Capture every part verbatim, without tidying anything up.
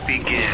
begin.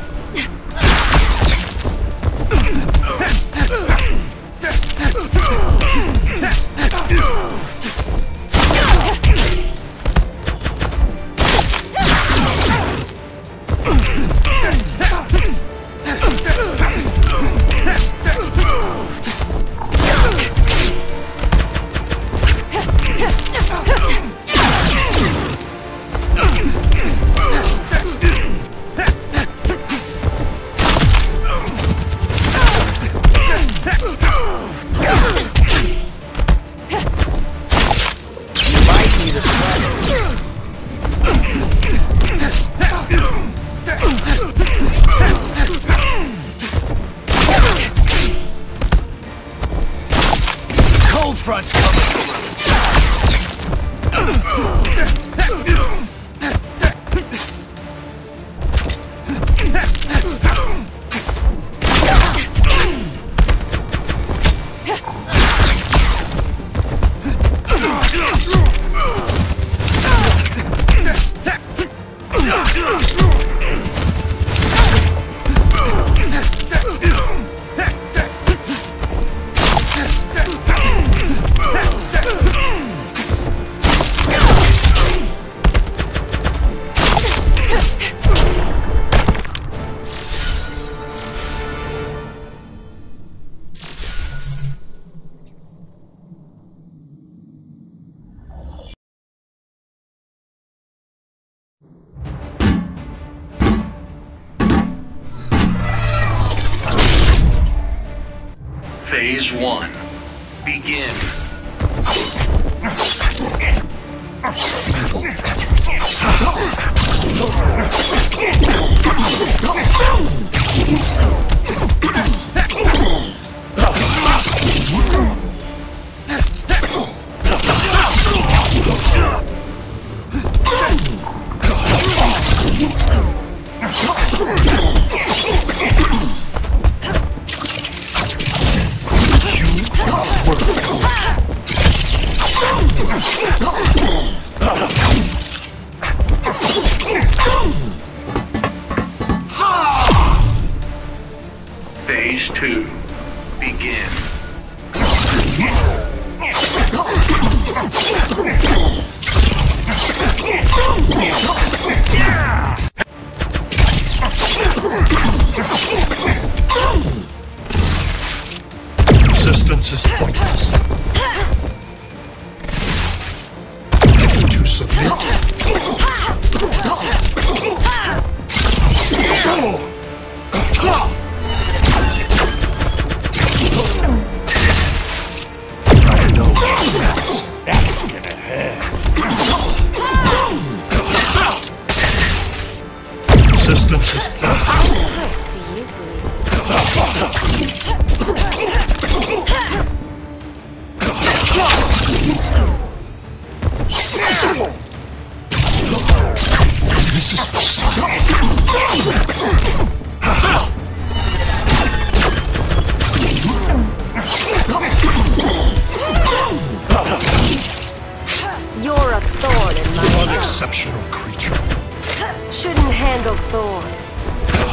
Front's coming. Phase one. Begin. Phase two. Begin. Resistance is pointless. Ready to submit. I know that's, that's gonna hurt. Resistance is pointless. Do you believe? This is for science. You're a thorn in my side. Unexceptional creature. Shouldn't handle thorns.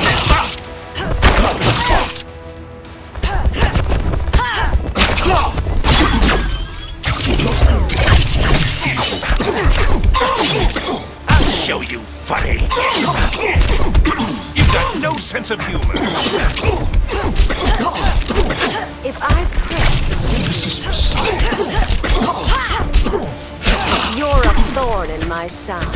I'll show you, funny. You've got no sense of humor. If I pricked, This is for science. you're a thorn in my side.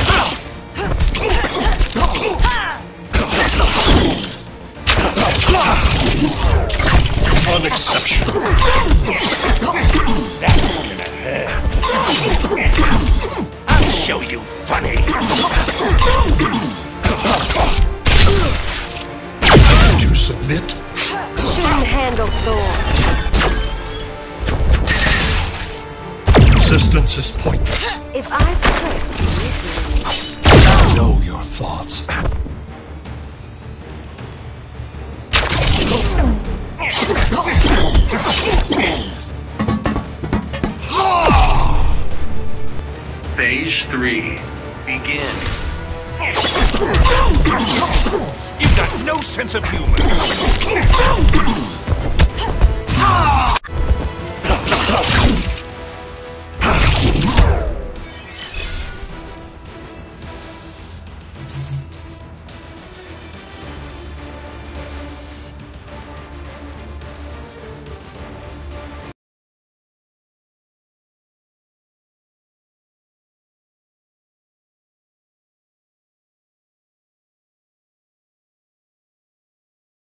Unexceptional. That's gonna hurt. I'll show you, funny. To submit. Shouldn't handle thorns. Resistance is pointless. If I pricked, I know your thoughts. Phase three. Begin. You've got no sense of humor.